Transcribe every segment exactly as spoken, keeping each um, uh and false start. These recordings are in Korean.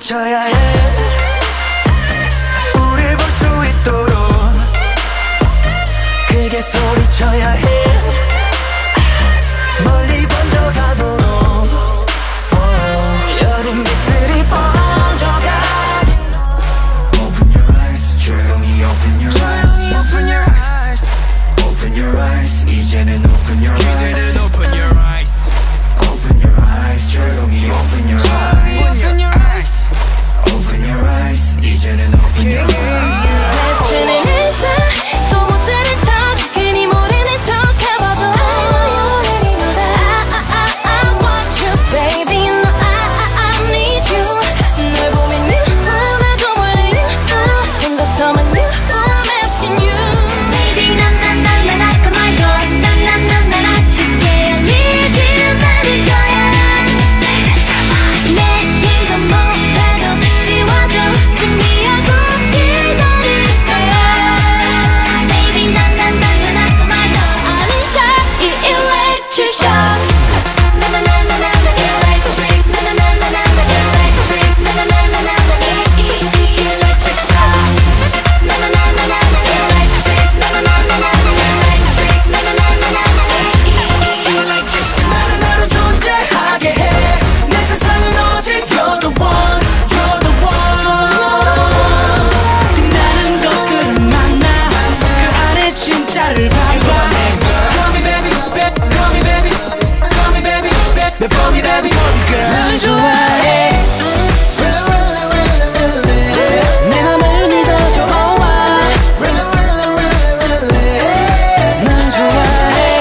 소리쳐야 해. 우릴 볼 수 있도록 크게 소리쳐야 해. 멀리 번져가도록 여름 빛들이 번져가. Open your eyes, 조용히 open your eyes. Open your eyes. Open your eyes. 이제는 open your eyes. 이제는 open your eyes. Open your eyes, 조용히 open your eyes. Open your eyes. Open your eyes. 이제는 open your eyes. 널 좋아해. 내 맘을 믿어줘. 널 좋아해.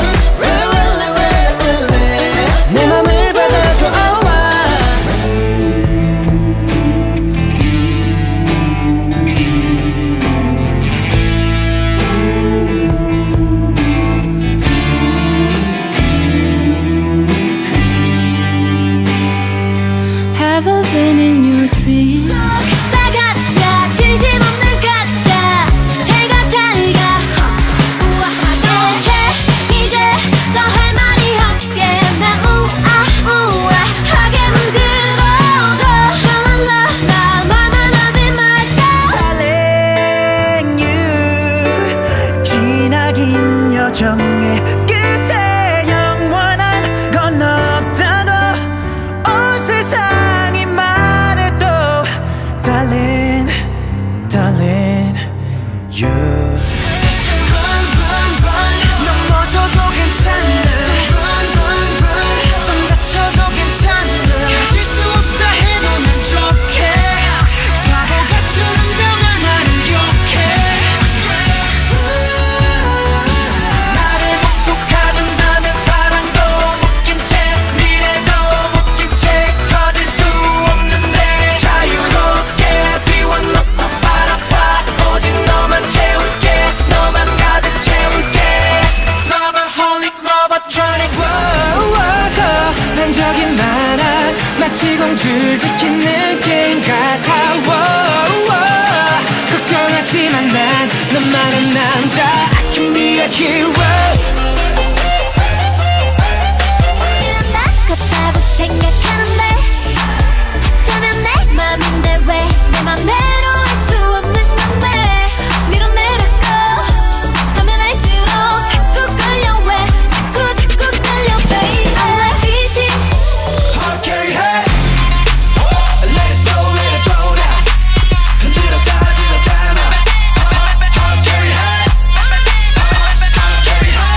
내 맘을 받아줘. Have I been in your dreams? 다 가짜 진심 없는 가짜 제가 잘가 우아하게 해. 이제 더 할 말이 없게 나 우아 우아하게 물들어줘. 랄랄라 나 말만 하지 말까. Darling you 기나긴 여정의 끝에 영원한 건 없다고 온 세상이 말해도 Darling, darling, you. Run, run, run. 넘어져도 괜찮아. Run, run, run. 좀 다쳐도 괜찮아. 가질 수 없다 해도 난 좋게. 바보 같은 운명아 나를 욕해. 나를 목독하던다면 사랑도 묶인 채 미래도 묶인 채 가질 수 없는데 자유롭게 비워놓고 바라봐. 오직 너만 채울게. 너만 가득 채울게. Lover, holy lover, trying to grow. 난 적이 많아. 마치 공주를 지킨 느낌 같아. Whoa, whoa. 걱정하지만 난 너만한 남자. I can be a hero. 아깝다고 생각하는데 어쩌면 내 맘인데 왜 내 맘대로 할 수 없는 건데. 밀어내려고 하면 할수록 자꾸 끌려. 왜 자꾸 자꾸 끌려 baby. I like beating. Heart carry high. Let it go, let it go now. 흔들어 다 흔들어 다 now. Heart carry high. Heart carry high.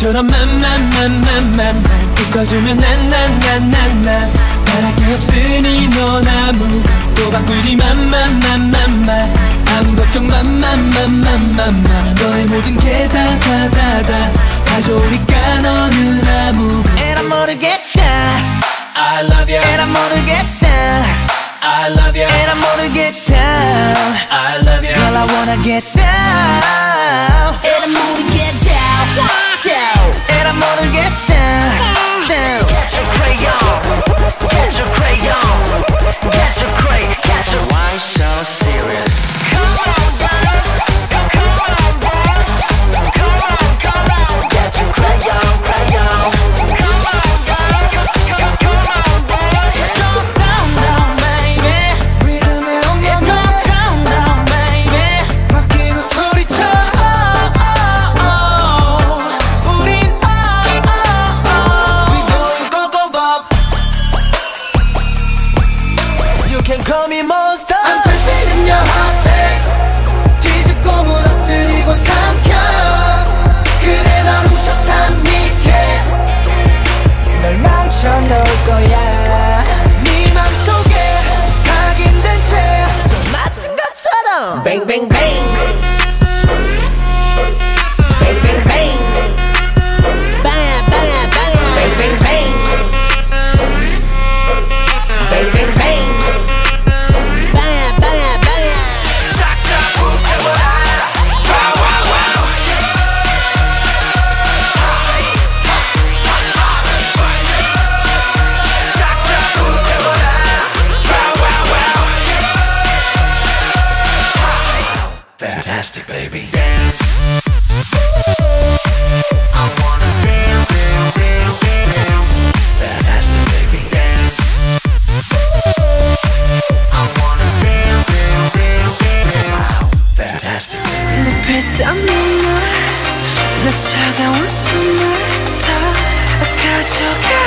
너처럼 맘맘맘맘맘 웃어주면 난난난난난 바랄 게 없으니 넌 아무것도 바꾸지 맘맘맘맘맘 아무 걱정 맘맘맘맘맘 너의 모든 게 다 다 다 다 다 좋으니까 너는 아무것도 And I'm 모르겠다 I love you And I'm 모르겠다 I love you And I'm 모르겠다 I love you Girl I wanna get down And I'm 모르겠다 down And I'm 모르겠다 down Catch your crayon Catch your crayon Catch your crayon Catch your Why so serious Come on boy Come on boy Come on come on Catch your crayon crayon Come on boy Come on boy It goes down down baby Rhythm it on your It goes down down baby 맡기고 소리쳐 oh, oh, oh. 우린 oh, oh, oh. We going go go bop You can call me monster I'm perfect in your heartbeat 뒤집고 무너뜨리고 삼켜 그래 넌 훔쳤단 니게 널 망쳐놓을 거야 네 맘속에 각인된 채 손 맞은 것처럼 Bang bang bang Bang bang bang Bang bang bang Bang bang bang Bang bang bang Bang bang bang 싹 다 붙여버려 Wow wow wow 싹 다 붙여버려 Wow wow wow Fantastic baby Dance I wanna dance dance dance dance Fantastic baby Dance I wanna dance dance dance dance Fantastic baby 눈빛 눈물 내 차가운 숨을 다 가져가